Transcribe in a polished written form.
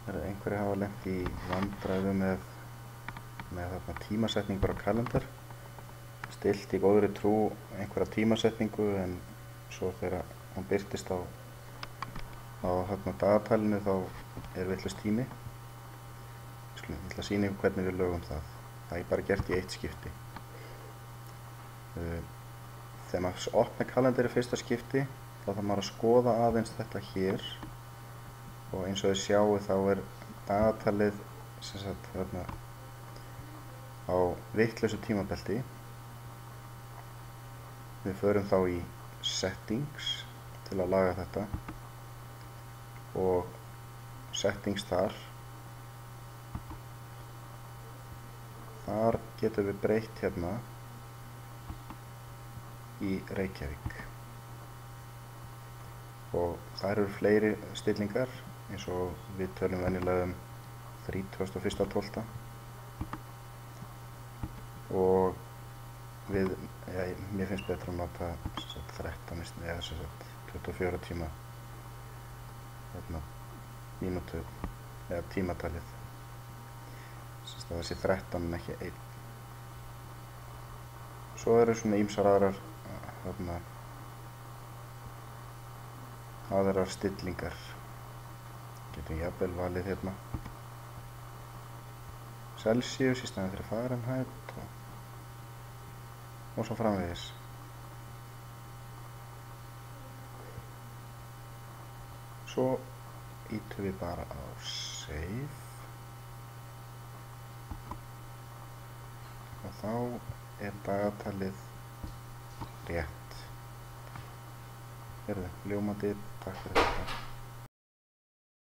Einhverjir hafa lent í vandræðum með þarna tímasetningur á kalendar, stillt í góðri trú einhverja tímasetningu en svo þegar hún birtist á þarna dagatalinu þá vitlaus tími. Ég ætla að sýna ykkur hvernig við lögum það. Það er bara gert í eitt skipti. Þegar maður opnar kalendar í fyrsta skipti þá þarf maður að skoða aðeins þetta hér og eins og þið sjáu þá er dagatalið sem sagt þarna á vitlausu tímabelti. Við förum þá í settings til að laga þetta og settings þar getum við breytt hérna í Reykjavík og þar eru fleiri stillingar eins og við tölum venjulega 31.12. og mér finnst betra að nota 13 eða 24 tíma mínútu eða tímatalið, það sé 13 en ekki 1. Svo eru svona ýmsar aðrar stillingar. Getum jafnvel valið hérna Celsius í staðinn fyrir Fahrenheit og svo framvegis. Svo ýtum við bara á Save og þá er dagatalið rétt. Ljómandi, takk fyrir þetta.